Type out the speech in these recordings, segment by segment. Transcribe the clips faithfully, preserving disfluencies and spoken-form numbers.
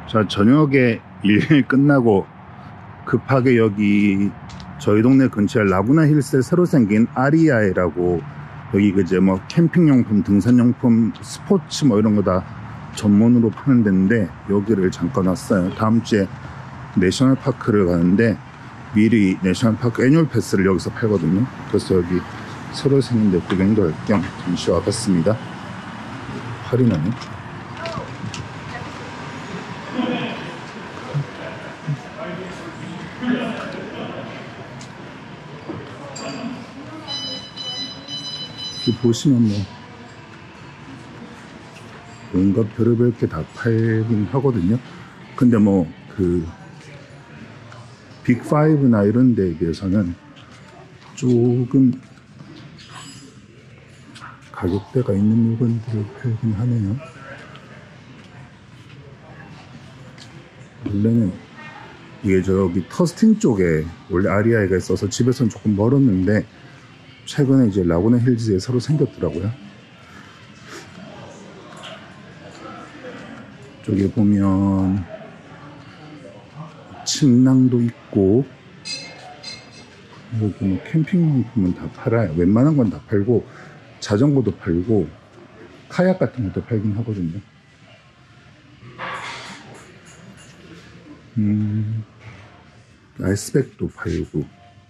자, 저녁에 일 끝나고 급하게 여기 저희 동네 근처에 라구나 힐스에 새로 생긴 아리아이라고, 여기 그제 뭐 캠핑용품, 등산용품, 스포츠 뭐 이런 거 다 전문으로 파는 데인데 여기를 잠깐 왔어요. 다음 주에 내셔널파크를 가는데 미리 내셔널파크 애뉴얼 패스를 여기서 팔거든요. 그래서 여기 새로 생긴 데 구경도 할 겸 잠시 와봤습니다. 할인하네. 여기 보시면 뭐 온갖 별의별 게 다 팔긴 하거든요. 근데 뭐 그 빅파이브나 이런 데에 비해서는 조금 가격대가 있는 물건들을 팔긴 하네요. 원래는 이게 저기 터스틴 쪽에 원래 아리아이가 있어서 집에서는 조금 멀었는데 최근에 이제 라구나 힐즈에 새로 생겼더라고요. 저기 보면 침낭도 있고, 여기 뭐 캠핑용품은 다 팔아요. 웬만한 건 다 팔고 자전거도 팔고 카약 같은 것도 팔긴 하거든요. 음, 아이스백도 팔고.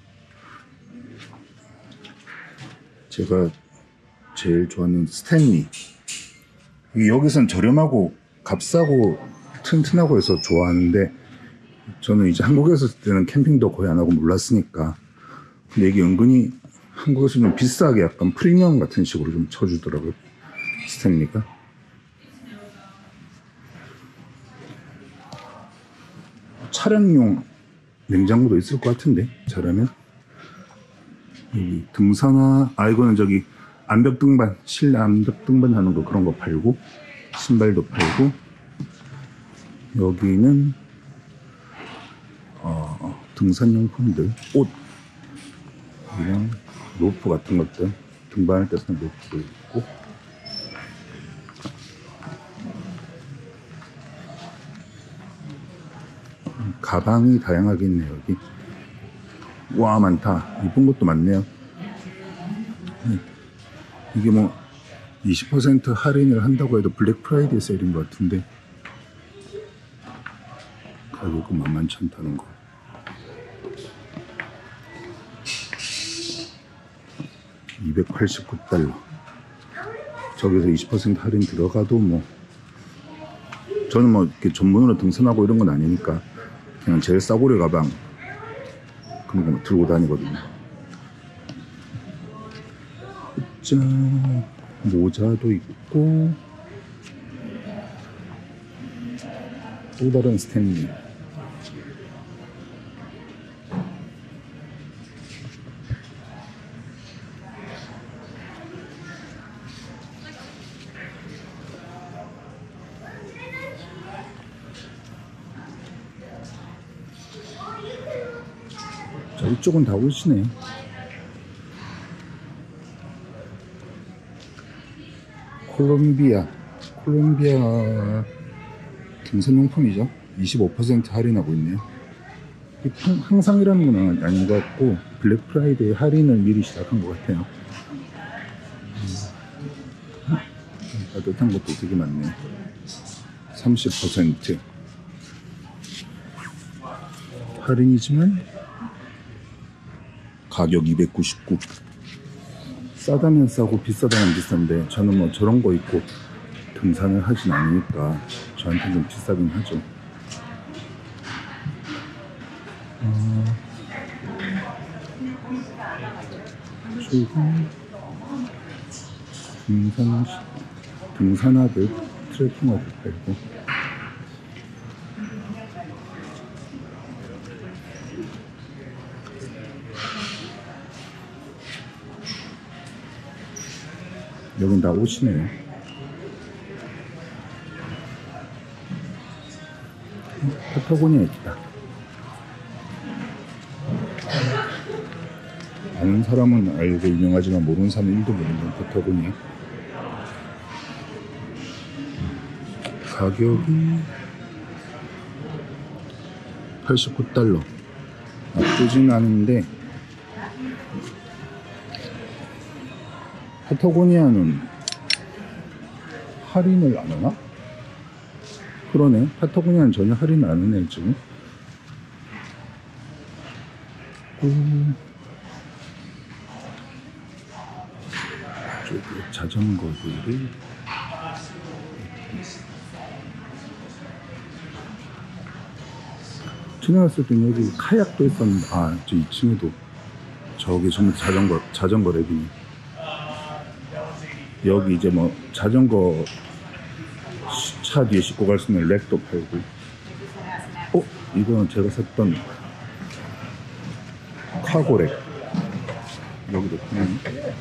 제가 제일 좋아하는 스탠리, 여기선 저렴하고 값싸고 튼튼하고 해서 좋아하는데, 저는 이제 한국에서 있을 때는 캠핑도 거의 안 하고 몰랐으니까. 근데 이게 은근히 한국에서 좀 비싸게 약간 프리미엄 같은 식으로 좀 쳐주더라고요, 스탠리가. 차량용 냉장고도 있을 것 같은데 잘하면. 여기 등산화, 아 이거는 저기 암벽 등반, 실내 암벽 등반 하는 거 그런 거 팔고, 신발도 팔고. 여기는 어, 등산용품들, 옷, 그냥 로프 같은 것들, 등반할 때 쓰는 로프도 있고. 가방이 다양하게 있네요. 여기 와, 많다. 이쁜 것도 많네요. 이게 뭐 이십 퍼센트 할인을 한다고 해도 블랙 프라이데이 세일인 것 같은데 가격은 만만치 않다는 거. 이백팔십구 달러. 저기서 이십 퍼센트 할인 들어가도 뭐, 저는 뭐 이렇게 전문으로 등산하고 이런 건 아니니까 그냥 제일 싸구려 가방 그런 거 들고 다니거든요. 짠, 모자도 있고, 또 다른 스탠리. 자, 이쪽은 다 옷이네. 콜롬비아, 콜롬비아 등산용품이죠. 이십오 퍼센트 할인하고 있네요. 항상이라는 건 아닌 것 같고 블랙 프라이데이 할인을 미리 시작한 것 같아요. 음. 따뜻한 것도 되게 많네. 삼십 퍼센트 할인이지만 가격 이백구십구. 싸다면 싸고 비싸다면 비싼데 저는 뭐 저런 거 입고 등산을 하진 않으니까 저한테는 좀 비싸긴 하죠. 어, 그리고 등산, 등산화들, 트레킹화들 팔고. 여긴 다 옷이네요. 파타고니아 있다. 아는 사람은 알고 유명하지만 모르는 사람은 일도 모르는 파타고니아. 가격이 팔십구 달러. 나쁘진 않은데 파타고니아는 할인을 안 하나? 그러네. 파타고니아는 전혀 할인을 안 하네 지금. 음. 저기 자전거들이 지나갔을 때 여기 카약도 있었는데, 아, 저 이 층에도 저기 전부 자전거 자전거 랩이네. 여기 이제 뭐 자전거 차 뒤에 싣고 갈 수 있는 렉도 팔고. 어? 이거는 제가 샀던 카고 렉. 여기도 파네.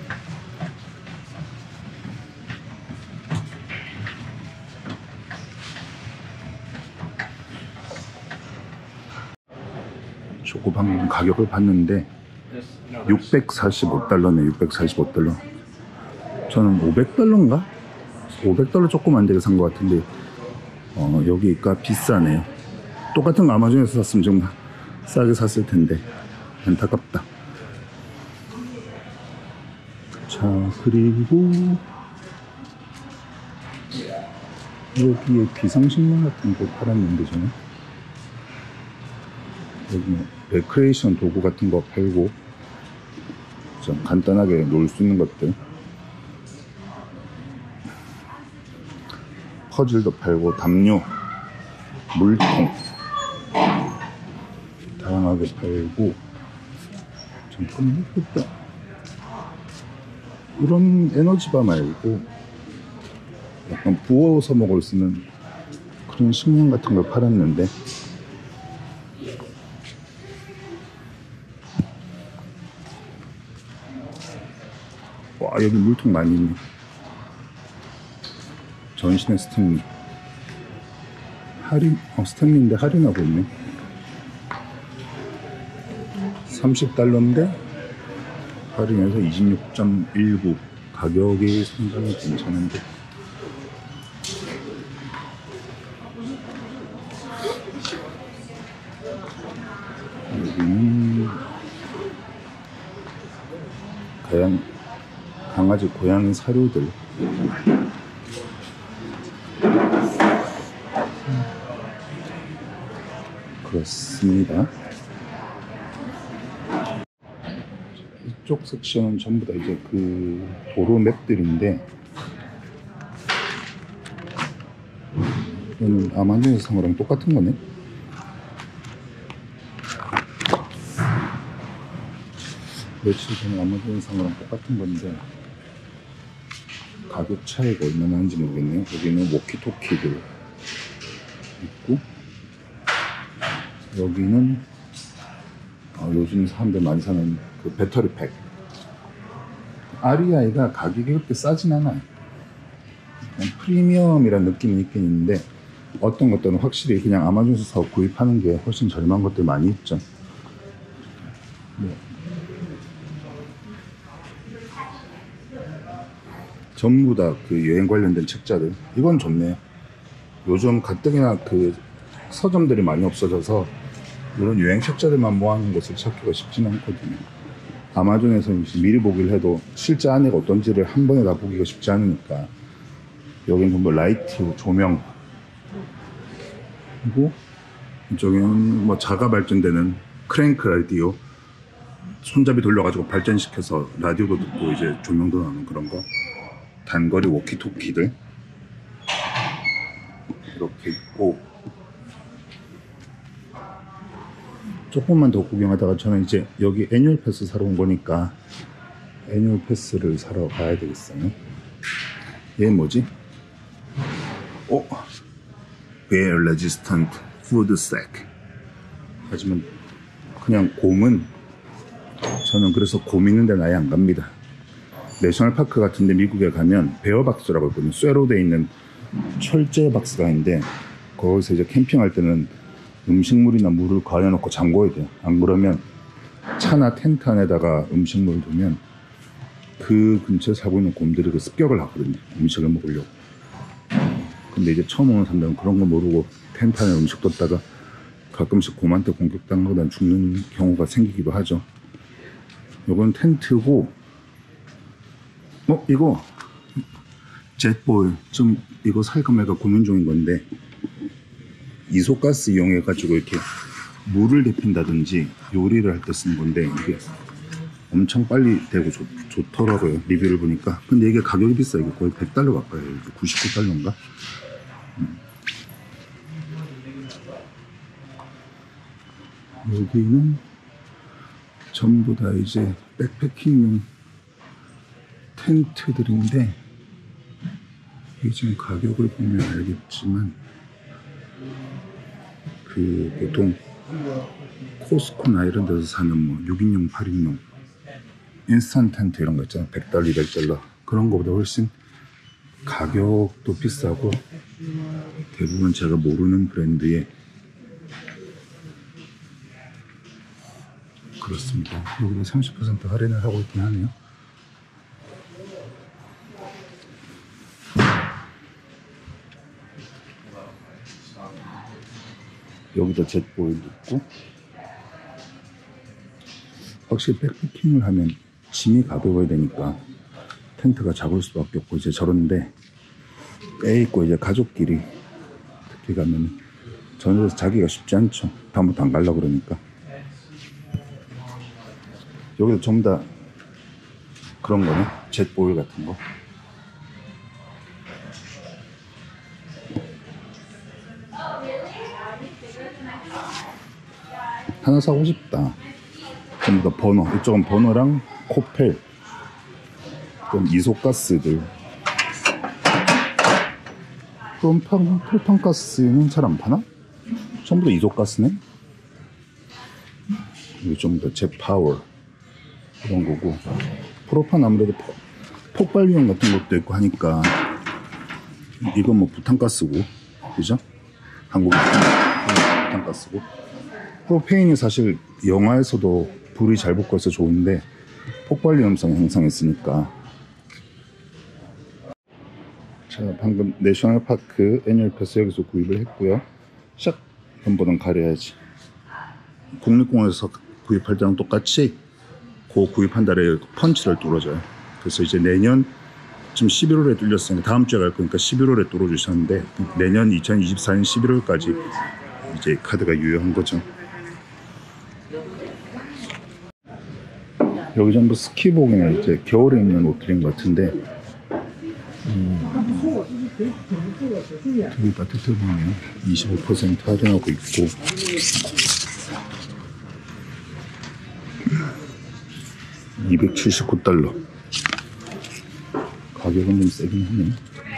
저거 방금 가격을 봤는데 육백사십오 달러네. 육백사십오 달러. 저는 오백 달러인가? 오백 달러 조금 안 되게 산 것 같은데, 어, 여기가 비싸네요. 똑같은 거 아마존에서 샀으면 좀 싸게 샀을 텐데 안타깝다. 자, 그리고 여기에 비상식량 같은 거 팔았는데, 저는 여기 뭐 레크레이션 도구 같은 거 팔고, 좀 간단하게 놀 수 있는 것들, 퍼즐도 팔고, 담요, 물통 다양하게 팔고. 잠깐만, 예쁘다. 이런 에너지바 말고 약간 부어서 먹을 수 있는 그런 식량 같은 걸 팔았는데, 와, 여기 물통 많이 있네. 전신의 스탠리. 할인, 어, 스탠리인데 할인하고 있네. 삼십 달러인데 할인해서 이십육 점 일구. 가격이 상당히 괜찮은데. 여기는 가양, 강아지, 고양이 사료들. 그렇습니다. 이쪽 섹션은 전부 다 이제 그 도로 맵들인데, 이거는 아마존에서 산 거랑 똑같은 거네. 며칠 전에 아마존에서 산 거랑 똑같은 건데 가격 차이가 얼마나 나는지 모르겠네요. 여기는 워키토키들 있고, 여기는 어, 요즘 사람들 많이 사는 그 배터리 팩. 알이아이가 가격이 그렇게 싸진 않아요. 프리미엄이란 느낌은 있긴 있는데, 어떤 것들은 확실히 그냥 아마존에서 구입하는 게 훨씬 저렴한 것들 많이 있죠. 네. 전부 다 그 여행 관련된 책자들. 이건 좋네요. 요즘 가뜩이나 그 서점들이 많이 없어져서 이런 여행 책자들만 모아놓은 것을 찾기가 쉽지는 않거든요. 아마존에서 미리 보기를 해도 실제 안에가 어떤지를 한 번에 다 보기가 쉽지 않으니까, 여기는 전부 라이트, 조명, 그리고 이쪽에는 뭐 자가 발전되는 크랭크 라디오, 손잡이 돌려가지고 발전시켜서 라디오도 듣고 이제 조명도 나오는 그런 거, 단거리 워키토키들 이렇게 있고. 조금만 더 구경하다가 저는 이제 여기 애뉴얼 패스 사러 온 거니까 애뉴얼 패스를 사러 가야 되겠어요. 얘 뭐지? 어? Bear Resistant Food Sack. 하지만 그냥 곰은, 저는 그래서 곰 있는 데는 아예 안 갑니다. 내셔널파크 같은데 미국에 가면 베어박스라고 있거든요. 쇠로 돼 있는 철제 박스가 있는데, 거기서 이제 캠핑할 때는 음식물이나 물을 가려놓고 잠궈야 돼요. 안 그러면 차나 텐트 안에다가 음식물을 두면 그 근처에 살고 있는 곰들이 그 습격을 하거든요. 음식을 먹으려고. 근데 이제 처음 오는 사람들은 그런 거 모르고 텐트 안에 음식 뒀다가 가끔씩 곰한테 공격당하다 죽는 경우가 생기기도 하죠. 요건 텐트고, 어 이거 젯볼 좀 이거 살까 말까 고민 중인 건데, 이소가스 이용해 가지고 이렇게 물을 데핀다든지 요리를 할 때 쓰는 건데, 이게 엄청 빨리 되고 좋, 좋더라고요, 리뷰를 보니까. 근데 이게 가격이 비싸요. 이게 거의 백 달러 가까이 해요. 구십구 달러인가? 음. 여기는 전부 다 이제 백패킹용 텐트들인데, 이게 지금 가격을 보면 알겠지만 그 보통 코스코나 이런 데서 사는 뭐 육 인용, 팔 인용 인스턴트 텐트 이런 거 있잖아, 백 달러, 이백 달러 그런 거보다 훨씬 가격도 비싸고, 대부분 제가 모르는 브랜드의 그렇습니다. 여기도 삼십 퍼센트 할인을 하고 있긴 하네요. 여기다 젯보일도 있고, 확실히 백패킹을 하면 짐이 가벼워야 되니까 텐트가 작을 수밖에 없고, 이제 저런데 애 있고 이제 가족끼리 특히 가면 저녁에서 자기가 쉽지 않죠. 다음부터 안 가려고 그러니까. 여기도 전부 다 그런 거네, 젯보일 같은 거. 하나 사고 싶다. 전부 다 버너, 이쪽은 버너랑 코펠, 그럼 이소가스들. 그럼 판, 프로판가스는 잘 안 파나? 전부 다 이소가스네? 이게 전부 다 젯파워 이런 거고, 프로판 아무래도 폭, 폭발위험 같은 것도 있고 하니까 이건 뭐 부탄가스고, 그죠? 한국은 부탄가스고, 프로페인이 사실 영화에서도 불이 잘 붙어서 좋은데 폭발 위험성 형성했으니까. 자, 방금 내셔널 파크 애니얼 패스 여기서 구입을 했고요. 샥 전보단 가려야지. 국립공원에서 구입할 때랑 똑같이 그 구입한 달에 펀치를 뚫어줘요. 그래서 이제 내년 지금 십일월에 뚫렸으니까 다음 주에 갈 거니까 십일월에 뚫어주셨는데, 내년 이천이십사 년 십일월까지 이제 카드가 유효한 거죠. 여기 전부 스키복이나 이제 겨울에 입는 옷들인 것 같은데, 음, 되게 따뜻해 보이네요. 이십오 퍼센트 할인하고 있고, 이백칠십구 달러. 가격은 좀 세긴 하네.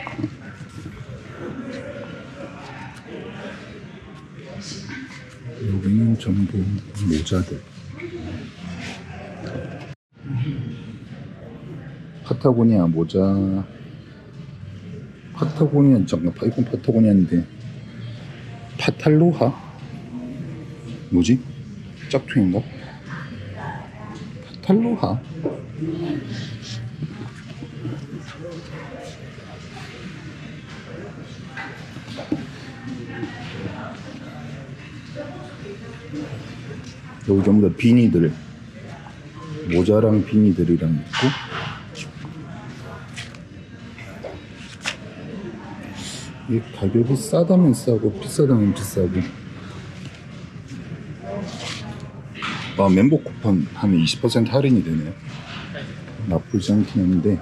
여기는 전부 모자들. 파타고니아 모자. 파타고니아, 잠깐, 이건 파타고니아인데 파탈로하? 뭐지? 짝퉁인가? 파탈로하? 여기 전부 다 비니들, 모자랑 비니들이랑 있고, 이 가격이 싸다면 싸고 비싸다면 비싸고. 아, 멤버 쿠폰 하면 이십 퍼센트 할인이 되네요. 나쁘지 않긴 한데.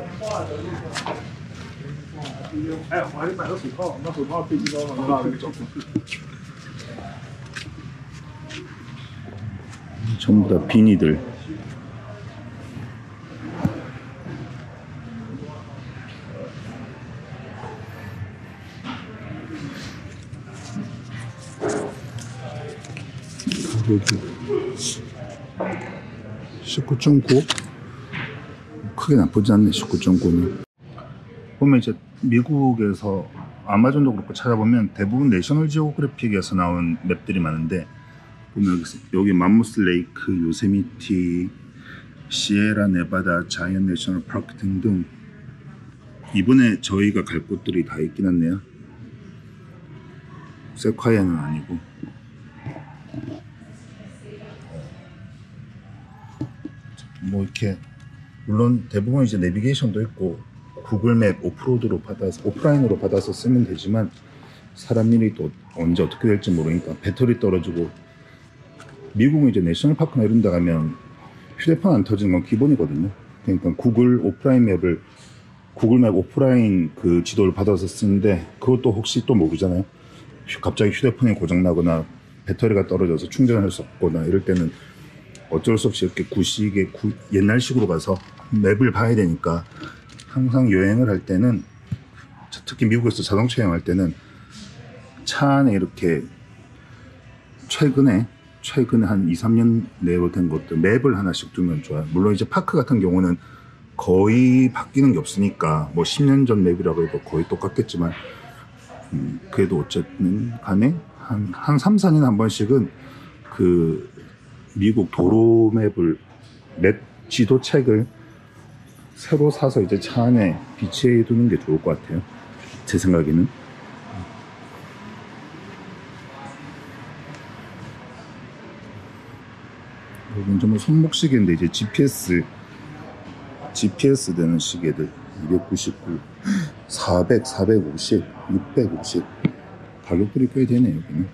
전부 다 비니들. 십구 점 구? 크게 나쁘지 않네. 십구 점 구는 보면 이제 미국에서 아마존도 그렇고 찾아보면 대부분 내셔널 지오그래픽에서 나온 맵들이 많은데, 보면 여기, 여기 맘모스 레이크, 요세미티, 시에라 네바다, 자이언트 내셔널 파크 등등 이번에 저희가 갈 곳들이 다 있긴 한데요. 세콰이아는 아니고. 뭐 이렇게 물론 대부분 이제 내비게이션도 있고 구글맵 오프로드로 받아서 오프라인으로 받아서 쓰면 되지만 사람 일이 또 언제 어떻게 될지 모르니까 배터리 떨어지고 미국은 이제 내셔널파크나 이런 데 가면 휴대폰 안 터지는 건 기본이거든요. 그러니까 구글 오프라인 맵을 구글맵 오프라인 그 지도를 받아서 쓰는데 그것도 혹시 또 모르잖아요. 갑자기 휴대폰이 고장나거나 배터리가 떨어져서 충전할 수 없거나 이럴 때는 어쩔 수 없이 이렇게 구식의 구, 옛날식으로 가서 맵을 봐야 되니까 항상 여행을 할 때는 특히 미국에서 자동차 여행할 때는 차 안에 이렇게 최근에 최근에 한 이, 삼 년 내로 된 것들 맵을 하나씩 두면 좋아요. 물론 이제 파크 같은 경우는 거의 바뀌는 게 없으니까 뭐 십 년 전 맵이라고 해도 거의 똑같겠지만 음, 그래도 어쨌든 간에 한, 한 삼, 사 년에 한 번씩은 그 미국 도로 맵을 맵 지도 책을 새로 사서 이제 차 안에 비치해 두는 게 좋을 것 같아요. 제 생각에는. 여기 이제 뭐 손목시계인데 이제 지피에스 지피에스 되는 시계들 이백구십구, 사백, 사백오십, 육백오십 가격들이 꽤 되네 여기는.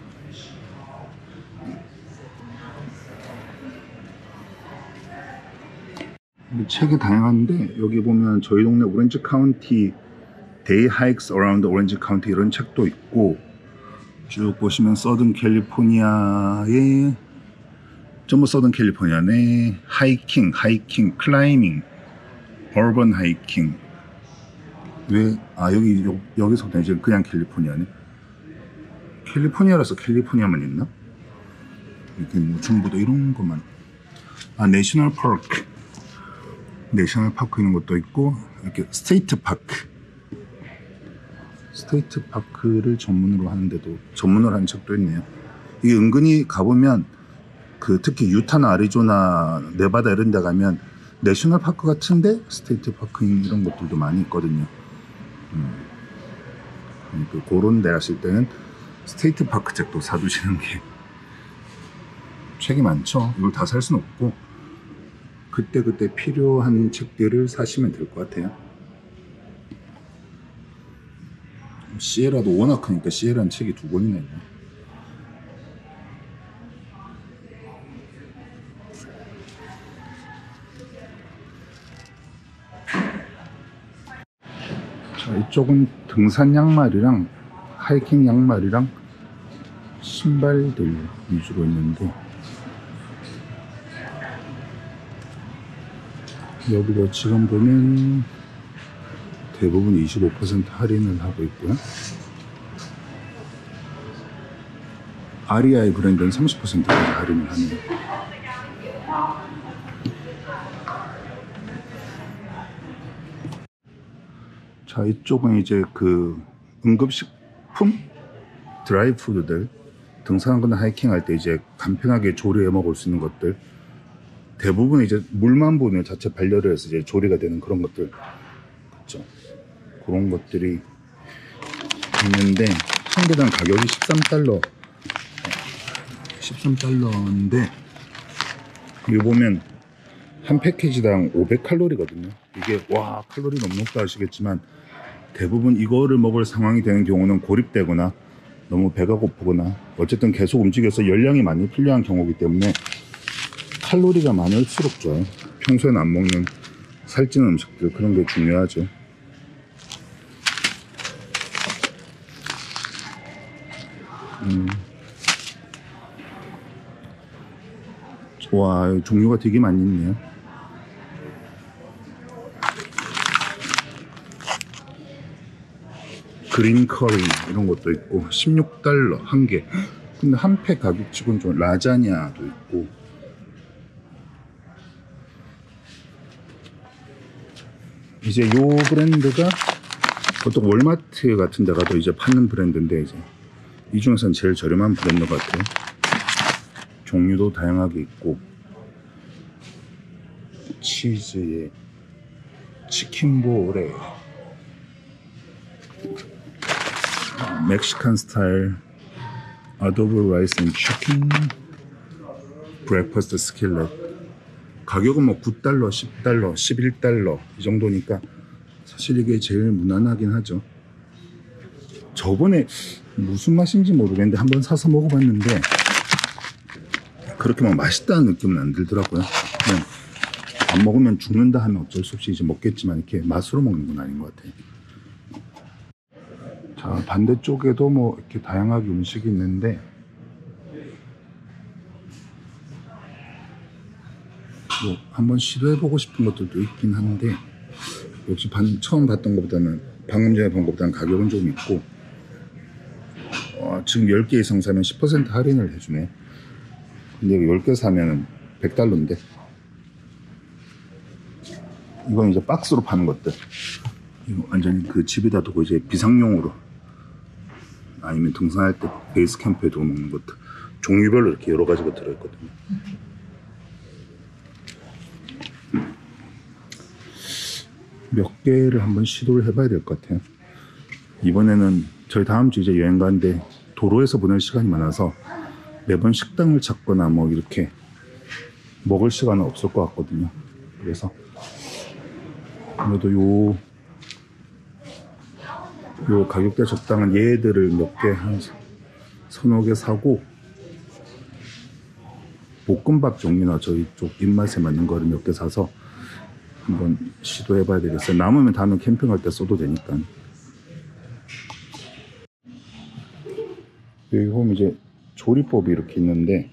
책이 다양한데 여기 보면 저희 동네 오렌지 카운티 Day Hikes Around Orange County 이런 책도 있고 쭉 보시면 서든 캘리포니아의 전부 서든 캘리포니아네 하이킹, 하이킹, 클라이밍, 어반 하이킹 왜, 아 여기 여, 여기서부터 이제 그냥 캘리포니아네. 캘리포니아라서 캘리포니아만 있나? 이렇게 뭐 전부 다 이런 것만. 아 내셔널 파크 내셔널 파크 있는 것도 있고 이렇게 스테이트 파크 스테이트 파크를 전문으로 하는데도 전문으로 하는 책도 있네요. 이게 은근히 가보면 그 특히 유타나 아리조나 네바다 이런 데 가면 내셔널 파크 같은데 스테이트 파크인 이런 것들도 많이 있거든요. 음. 그 그런 데 가실 때는 스테이트 파크 책도 사두시는 게 책이 많죠. 이걸 다 살 수는 없고 그때그때 필요한 책들을 사시면 될 것 같아요. 시에라도 워낙 크니까 시에라는 책이 두 권이나 있네. 자, 이쪽은 등산 양말이랑 하이킹 양말이랑 신발들 위주로 있는데 여기도 지금 보면 대부분 이십오 퍼센트 할인을 하고 있고요. 아리아이 브랜드는 삼십 퍼센트까지 할인을 하네요. 자, 이쪽은 이제 그 응급식품? 드라이푸드들 등산하거나 하이킹 할 때 이제 간편하게 조리해 먹을 수 있는 것들 대부분 이제 물만 보면 자체 발열을 해서 이제 조리가 되는 그런 것들 그렇죠. 그런 것들이 있는데 한 개당 가격이 십삼 달러 십삼 달러인데 여기 보면 한 패키지당 오백 칼로리거든요. 이게 와 칼로리 너무 높다 하시겠지만 대부분 이거를 먹을 상황이 되는 경우는 고립되거나 너무 배가 고프거나 어쨌든 계속 움직여서 열량이 많이 필요한 경우이기 때문에 칼로리가 많을수록 좋아요. 평소에는 안 먹는 살찌는 음식들 그런 게 중요하죠. 음. 와 종류가 되게 많이 있네요. 그린 커리 이런 것도 있고 십육 달러 한 개. 근데 한 팩 가격치고는 좀 라자냐도 있고 이제 요 브랜드가 보통 월마트 같은 데 가도 이제 파는 브랜드인데 이제 이 중에서는 제일 저렴한 브랜드 같아요. 종류도 다양하게 있고 치즈에 치킨볼에 멕시칸 스타일 아도브 라이스 앤 치킨 브렉퍼스트 스킬렛 가격은 뭐 구 달러, 십 달러, 십일 달러 이 정도니까 사실 이게 제일 무난하긴 하죠. 저번에 무슨 맛인지 모르겠는데 한번 사서 먹어봤는데 그렇게 막 맛있다는 느낌은 안 들더라고요. 그냥 안 먹으면 죽는다 하면 어쩔 수 없이 이제 먹겠지만 이렇게 맛으로 먹는 건 아닌 것 같아요. 자, 반대쪽에도 뭐 이렇게 다양하게 음식이 있는데 뭐 한번 시도해보고 싶은 것들도 있긴 한데 역시 반, 처음 봤던 것보다는 방금 전에 본 것보다는 가격은 좀 있고 어, 지금 열 개 이상 사면 십 퍼센트 할인을 해주네. 근데 열 개 사면 백 달러인데 이건 이제 박스로 파는 것들 이거 완전히 그 집에다 두고 이제 비상용으로 아니면 등산할 때 베이스 캠프에 두고 먹는 것들 종류별로 이렇게 여러 가지가 들어있거든요. 몇 개를 한번 시도를 해봐야 될 것 같아요. 이번에는 저희 다음 주 이제 여행 가는데 도로에서 보낼 시간이 많아서 매번 식당을 찾거나 뭐 이렇게 먹을 시간은 없을 것 같거든요. 그래서 그래도 요, 요 가격대 적당한 얘들을 몇 개, 한 서너 개 사고 볶음밥 종류나 저희 쪽 입맛에 맞는 거를 몇 개 사서 한번 시도해 봐야 되겠어요. 남으면 다음에 캠핑할 때 써도 되니까. 여기 보면 이제 조리법이 이렇게 있는데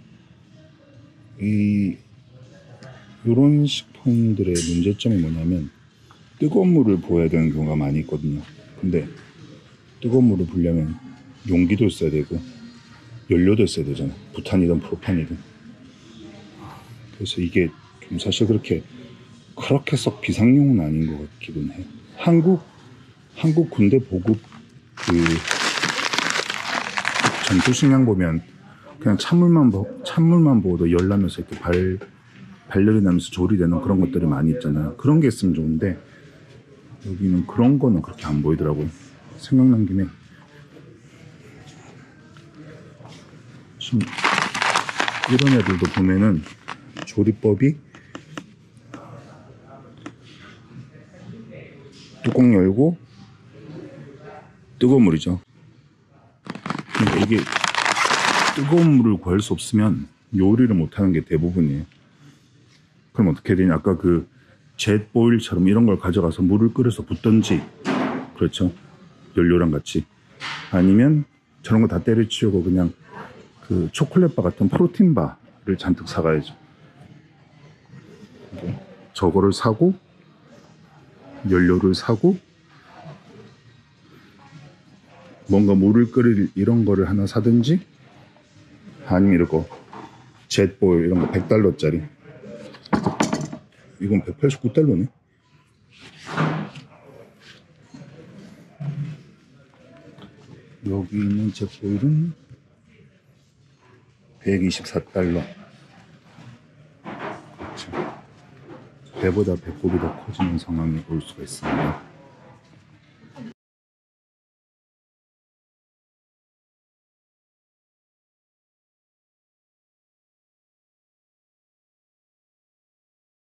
이 요런 식품들의 문제점이 뭐냐면 뜨거운 물을 부어야 되는 경우가 많이 있거든요. 근데 뜨거운 물을 부으려면 용기도 있어야 되고 연료도 있어야 되잖아. 부탄이든 프로판이든. 그래서 이게 좀 사실 그렇게 그렇게 썩 비상용은 아닌 것 같기는 해요. 한국 한국 군대 보급 그 전투식량 보면 그냥 찬물만 보, 찬물만 부어도 열나면서 이렇게 발 발열이 나면서 조리되는 그런 것들이 많이 있잖아요. 그런 게 있으면 좋은데 여기는 그런 거는 그렇게 안 보이더라고요. 생각난 김에 지금 이런 애들도 보면은 조리법이 뚜껑 열고 뜨거운 물이죠. 그러니까 이게 뜨거운 물을 구할 수 없으면 요리를 못하는 게 대부분이에요. 그럼 어떻게 되냐? 아까 그 젯보일처럼 이런 걸 가져가서 물을 끓여서 붓던지, 그렇죠? 연료랑 같이. 아니면 저런 거 다 때려치우고 그냥 그 초콜릿바 같은 프로틴바를 잔뜩 사가야죠. 저거를 사고 연료를 사고 뭔가 물을 끓일 이런 거를 하나 사든지 아니면 이거 젯보일 이런 거 백 달러짜리 이건 백팔십구 달러네. 여기 있는 젯보일은 백이십사 달러. 그렇죠. 배보다 배꼽이 더 커지는 상황이 올 수가 있습니다.